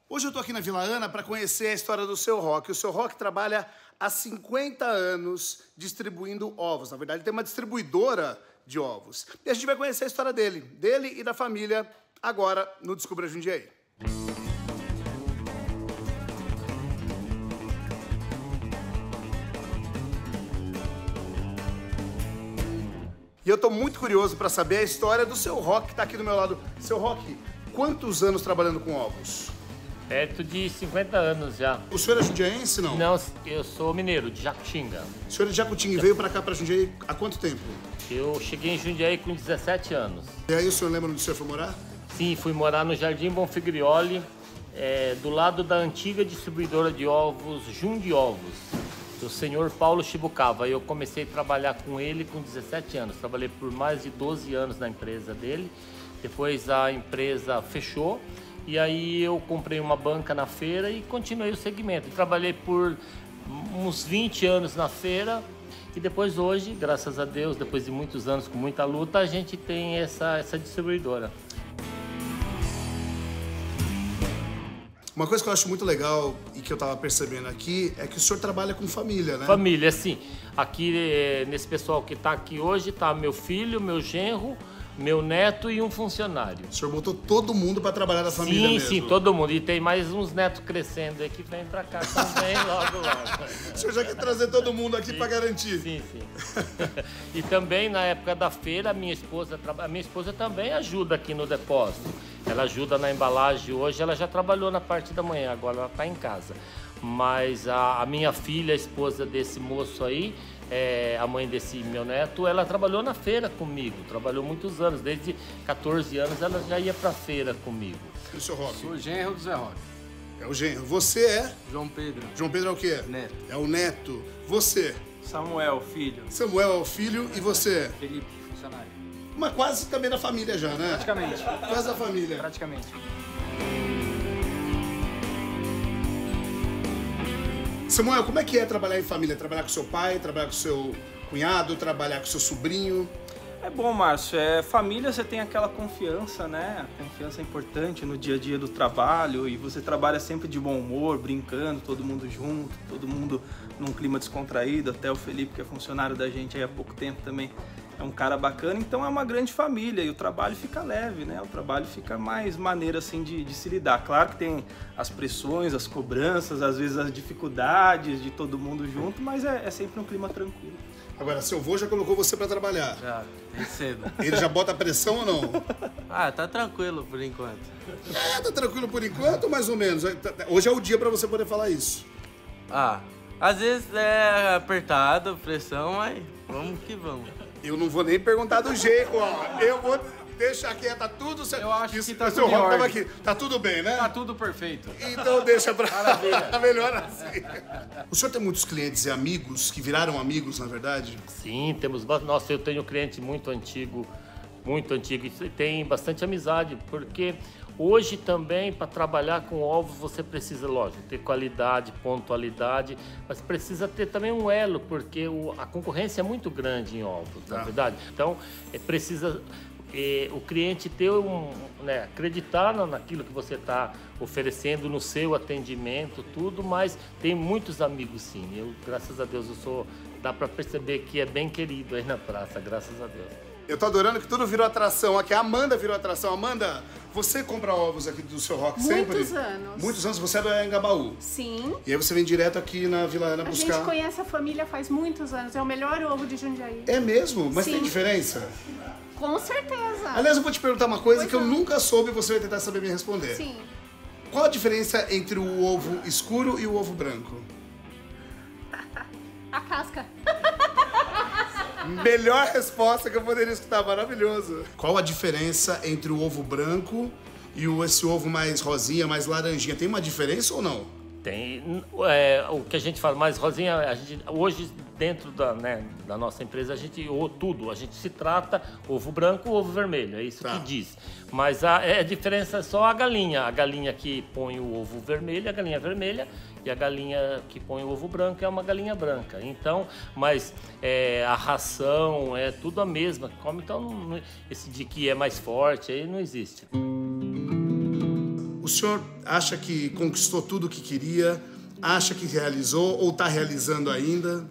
Hoje eu tô aqui na Vila Ana para conhecer a história do Seu Roque. O Seu Roque trabalha há 50 anos distribuindo ovos. Na verdade, ele tem uma distribuidora de ovos. E a gente vai conhecer a história dele e da família, agora no Descubra Jundiaí. E eu tô muito curioso para saber a história do Seu Roque, que tá aqui do meu lado. Seu Roque, quantos anos trabalhando com ovos? Perto de 50 anos já. O senhor é jundiaense, não? Não, eu sou mineiro, de Jacutinga. O senhor é de Jacutinga e veio para cá, para Jundiaí, há quanto tempo? Eu cheguei em Jundiaí com 17 anos. E aí o senhor lembra onde o senhor foi morar? Sim, fui morar no Jardim Bonfigrioli, do lado da antiga distribuidora de ovos, Jundiovos, do senhor Paulo Chibucava. Eu comecei a trabalhar com ele com 17 anos. Trabalhei por mais de 12 anos na empresa dele. Depois a empresa fechou. E aí eu comprei uma banca na feira e continuei o segmento. Trabalhei por uns 20 anos na feira e depois hoje, graças a Deus, depois de muitos anos com muita luta, a gente tem essa distribuidora. Uma coisa que eu acho muito legal e que eu tava percebendo aqui é que o senhor trabalha com família, né? Família, sim. Aqui, nesse pessoal que tá aqui hoje, tá meu filho, meu genro, meu neto e um funcionário. O senhor botou todo mundo para trabalhar na família mesmo? Sim, todo mundo. E tem mais uns netos crescendo aí que vem para cá também logo. O senhor já quer trazer todo mundo aqui para garantir? Sim. E também na época da feira, a minha esposa também ajuda aqui no depósito. Ela ajuda na embalagem hoje, ela já trabalhou na parte da manhã, agora ela está em casa. Mas a minha filha, a esposa desse moço aí, a mãe desse meu neto, ela trabalhou na feira comigo, trabalhou muitos anos, desde 14 anos ela já ia pra feira comigo. E o seu Roque? Sou o genro do Zé Roque. É o genro. Você é? João Pedro. João Pedro é o quê? Neto. É o neto. Você? Samuel, filho. Samuel é o filho e você? Felipe, funcionário. Mas quase também da família já, né? Praticamente. Quase da família. Praticamente. Samuel, como é que é trabalhar em família? Trabalhar com seu pai, trabalhar com seu cunhado, trabalhar com seu sobrinho? É bom, Márcio. Família, você tem aquela confiança, né? A confiança é importante no dia a dia do trabalho e você trabalha sempre de bom humor, brincando, todo mundo junto, todo mundo num clima descontraído. Até o Felipe, que é funcionário da gente aí há pouco tempo também, é um cara bacana. Então é uma grande família e o trabalho fica leve, né? O trabalho fica mais maneiro assim de se lidar. Claro que tem as pressões, as cobranças, às vezes as dificuldades de todo mundo junto, mas é sempre um clima tranquilo. Agora, seu avô já colocou você pra trabalhar. Já, bem cedo. Ele já bota pressão ou não? Tá tranquilo por enquanto. Tá tranquilo por enquanto ou mais ou menos? Hoje é o dia pra você poder falar isso. Às vezes é apertado, pressão, mas vamos que vamos. Eu não vou nem perguntar do jeito, ó. Eu vou deixar aqui, tá tudo certo. Eu acho que tá seu tudo em Roque tava ordem. aqui. Tá tudo bem, né? Tá tudo perfeito. Então deixa pra... Melhor assim. O senhor tem muitos clientes e amigos que viraram amigos, na verdade? Sim, temos. Nossa, eu tenho um cliente muito antigo e tem bastante amizade, porque hoje também, para trabalhar com ovos, você precisa, lógico, ter qualidade, pontualidade, mas precisa ter também um elo, porque a concorrência é muito grande em ovos, na verdade. Então, precisa o cliente ter acreditar naquilo que você está oferecendo, no seu atendimento, tudo, mas tem muitos amigos sim. Eu, graças a Deus, dá para perceber que é bem querido aí na praça, graças a Deus. Eu tô adorando que tudo virou atração aqui. A Amanda virou atração. Amanda, você compra ovos aqui do Seu Roque sempre? Muitos anos. Muitos anos. Você é do Engabaú. Sim. E aí você vem direto aqui na Vila Ana buscar. A gente conhece a família faz muitos anos. É o melhor ovo de Jundiaí. É mesmo? Mas Sim. tem diferença? Com certeza. Aliás, eu vou te perguntar uma coisa que eu não. nunca soube e você vai tentar saber me responder. Sim. Qual a diferença entre o ovo escuro e o ovo branco? A casca. Melhor resposta que eu poderia escutar, maravilhoso. Qual a diferença entre o ovo branco e esse ovo mais rosinha, mais laranjinha? Tem uma diferença ou não? Tem. O que a gente fala mais rosinha, hoje dentro da nossa empresa, a gente se trata ovo branco ou ovo vermelho, é isso que diz. Mas a diferença é só a galinha que põe o ovo vermelho, a galinha vermelha, e a galinha que põe o ovo branco é uma galinha branca. Então, mas a ração é tudo a mesma, como então esse de que é mais forte aí não existe. senhor acha que conquistou tudo o que queria? Acha que realizou ou está realizando ainda?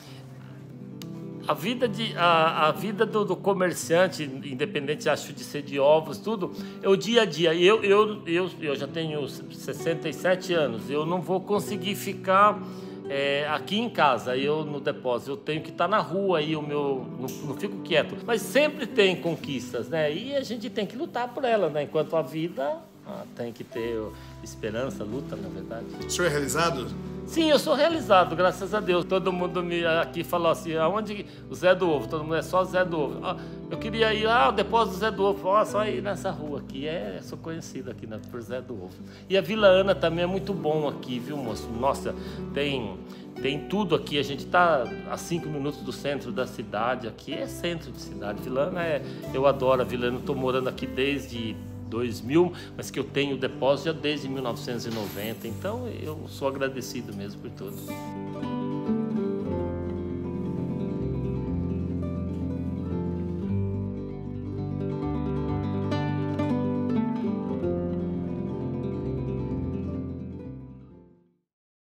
A vida do comerciante, independente, acho, de ser de ovos, tudo, é o dia a dia. Eu já tenho 67 anos, eu não vou conseguir ficar aqui em casa, eu no depósito, eu tenho que estar na rua, aí não fico quieto. Mas sempre tem conquistas, né? E a gente tem que lutar por elas, né? Enquanto a vida tem que ter esperança, luta, na verdade. O senhor é realizado? Sim, eu sou realizado, graças a Deus. Todo mundo aqui falou assim, aonde o Zé do Ovo? Todo mundo é só Zé do Ovo. Eu queria ir, o depósito do Zé do Ovo, só ir nessa rua aqui. Sou conhecido aqui, né, por Zé do Ovo. E a Vila Ana também é muito bom aqui, viu, moço? Nossa, tem tudo aqui. A gente está a 5 minutos do centro da cidade. Aqui é centro de cidade. Vila Ana eu adoro a Vila Ana. Estou morando aqui desde 2000, mas que eu tenho o depósito já desde 1990, então eu sou agradecido mesmo por tudo.